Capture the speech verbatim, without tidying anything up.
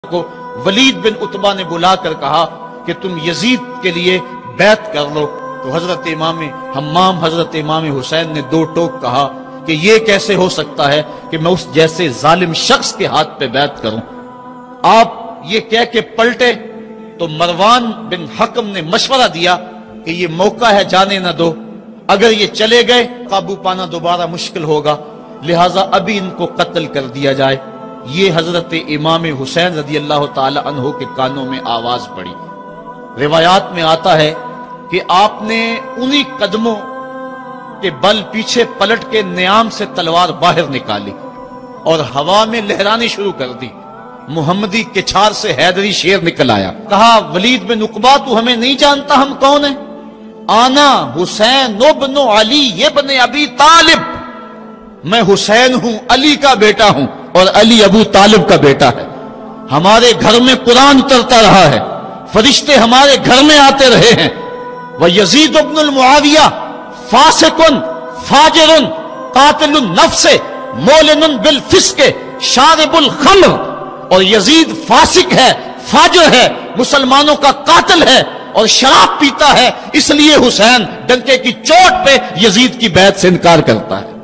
کو ولید بن عتبہ نے بلا کر کہا کہ تم یزید کے لیے بیعت کر لو، تو حضرت امام حمام حضرت امام حسین نے دو ٹوک کہا کہ یہ کیسے ہو سکتا ہے کہ میں اس جیسے ظالم شخص کے ہاتھ پہ بیعت کروں۔ آپ یہ کہہ کے پلٹے تو مروان بن حکم نے مشورہ دیا کہ یہ موقع ہے، جانے نہ دو، اگر یہ چلے گئے قابو پانا دوبارہ مشکل ہوگا، لہٰذا ابھی ان کو قتل کر دیا جائے۔ یہ حضرت امام حسین رضی اللہ تعالی عنہ کے کانوں میں آواز پڑی۔ روایات میں آتا ہے کہ آپ نے انہی قدموں کے بل پیچھے پلٹ کے نیام سے تلوار باہر نکالی اور ہوا میں لہرانی شروع کر دی۔ محمدی کچھار سے حیدری شیر نکل آیا، کہا ولید بن عقبہ تو ہمیں نہیں جانتا ہم کون ہیں؟ آنا حسین ابن علی ابن ابی طالب، میں حسین ہوں، علی کا بیٹا ہوں، اور علی ابو طالب کا بیٹا ہے۔ ہمارے گھر میں قرآن اترتا رہا ہے، فرشتے ہمارے گھر میں آتے رہے ہیں۔ وَيَزِيدُ ابن المعاویہ فاسقن فاجرن قاتل النفس مولن بالفسق شارب الخمر، اور یزید فاسق ہے، فاجر ہے، مسلمانوں کا قاتل ہے اور شراب پیتا ہے، اس لیے حسین ڈنکے کی چوٹ پہ یزید کی بیعت سے انکار کرتا ہے۔